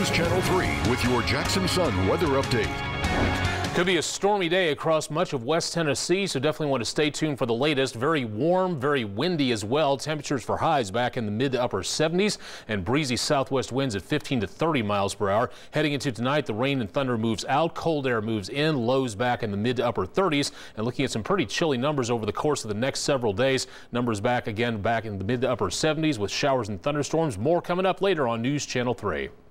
News Channel 3 with your Jackson Sun weather update. Could be a stormy day across much of West Tennessee, so definitely want to stay tuned for the latest. Very warm, very windy as well. Temperatures for highs back in the mid to upper 70s and breezy southwest winds at 15 to 30 miles per hour. Heading into tonight, the rain and thunder moves out, cold air moves in, lows back in the mid to upper 30s, and looking at some pretty chilly numbers over the course of the next several days. Numbers back in the mid to upper 70s with showers and thunderstorms. More coming up later on News Channel 3.